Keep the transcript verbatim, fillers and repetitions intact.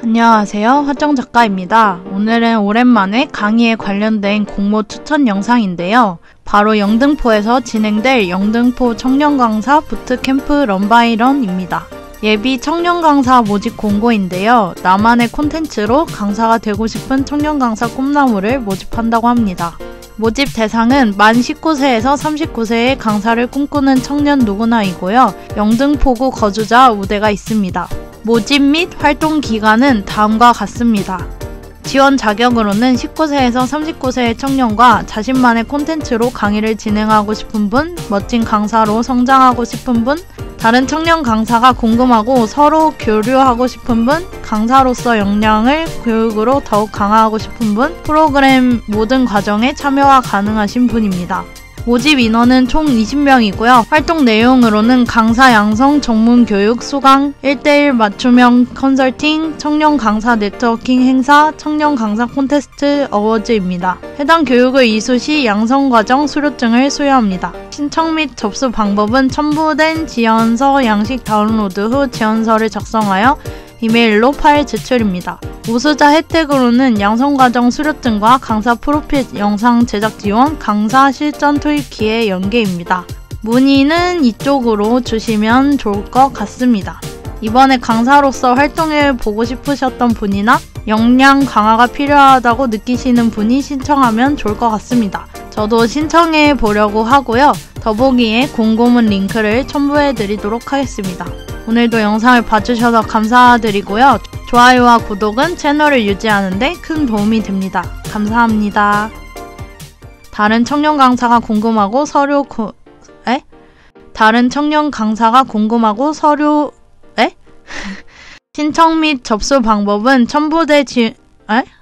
안녕하세요. 화정 작가입니다. 오늘은 오랜만에 강의에 관련된 공모 추천 영상인데요. 바로 영등포에서 진행될 영등포 청년 강사 부트캠프 런바이런입니다. 예비 청년 강사 모집 공고인데요. 나만의 콘텐츠로 강사가 되고 싶은 청년 강사 꿈나무를 모집한다고 합니다. 모집 대상은 만 십구 세에서 삼십구 세의 강사를 꿈꾸는 청년 누구나이고요. 영등포구 거주자 우대가 있습니다. 모집 및 활동 기간은 다음과 같습니다. 지원 자격으로는 십구 세에서 삼십구 세의 청년과 자신만의 콘텐츠로 강의를 진행하고 싶은 분, 멋진 강사로 성장하고 싶은 분, 다른 청년 강사가 궁금하고 서로 교류하고 싶은 분, 강사로서 역량을 교육으로 더욱 강화하고 싶은 분, 프로그램 모든 과정에 참여가 가능하신 분입니다. 모집 인원은 총 이십 명이고요. 활동 내용으로는 강사 양성, 전문 교육, 수강, 일 대일 맞춤형 컨설팅, 청년 강사 네트워킹 행사, 청년 강사 콘테스트 어워즈입니다. 해당 교육을 이수 시 양성과정 수료증을 수여합니다. 신청 및 접수 방법은 첨부된 지원서 양식 다운로드 후 지원서를 작성하여 이메일로 파일 제출입니다. 우수자 혜택으로는 양성과정 수료증과 강사 프로필 영상 제작 지원, 강사 실전 투입 기회 연계입니다. 문의는 이쪽으로 주시면 좋을 것 같습니다. 이번에 강사로서 활동해 보고 싶으셨던 분이나 역량 강화가 필요하다고 느끼시는 분이 신청하면 좋을 것 같습니다. 저도 신청해 보려고 하고요. 더보기에 공고문 링크를 첨부해 드리도록 하겠습니다. 오늘도 영상을 봐주셔서 감사드리고요. 좋아요와 구독은 채널을 유지하는 데 큰 도움이 됩니다. 감사합니다. 다른 청년 강사가 궁금하고 서류 구... 에? 다른 청년 강사가 궁금하고 서류... 에? 신청 및 접수 방법은 첨부돼 지... 에?